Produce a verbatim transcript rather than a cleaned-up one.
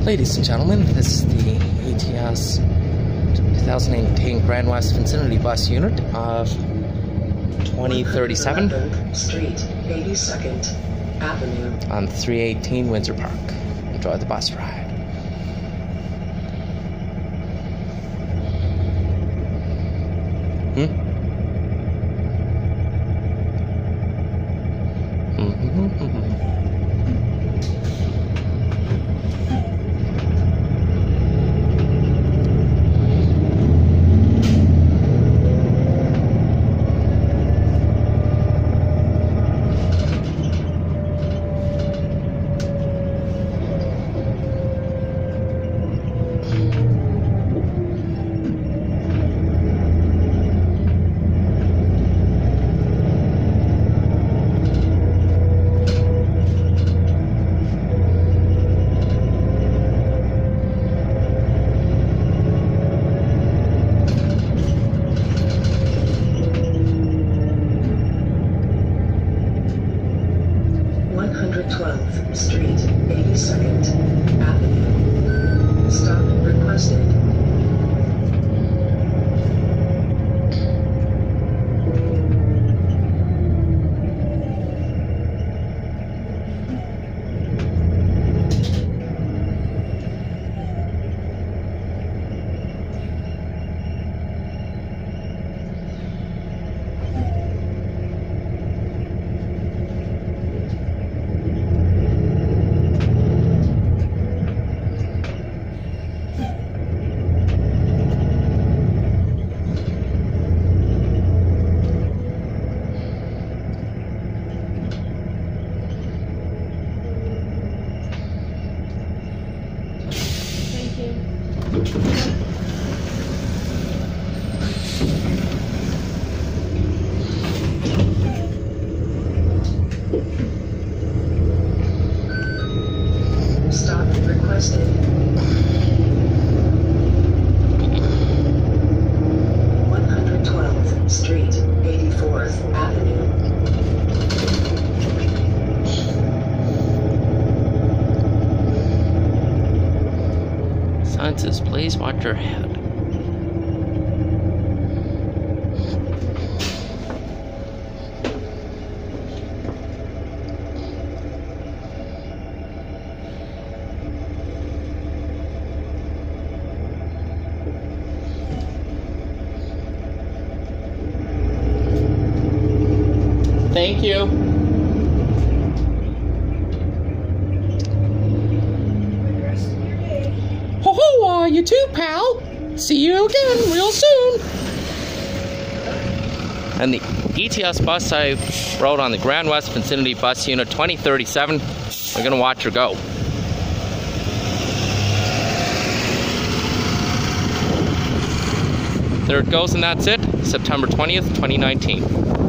Ladies and gentlemen, this is the E T S twenty eighteen Grand West Vincity bus unit of twenty thirty-seven Street, eighty-second Avenue on three eighteen Windsor Park. Enjoy the bus ride. Hmm? Mm-hmm, mm-hmm. twelfth Street, eighty-second Avenue. Stop requested. Stop requested. one hundred twelfth Street, eighty-fourth Avenue. Sign says, please watch your head. Thank you. Ho ho, uh, you too, pal. See you again real soon. And the E T S bus I rode on the Grand West Vincity bus unit twenty thirty-seven. We're gonna watch her go. There it goes, and that's it. September twentieth, twenty nineteen.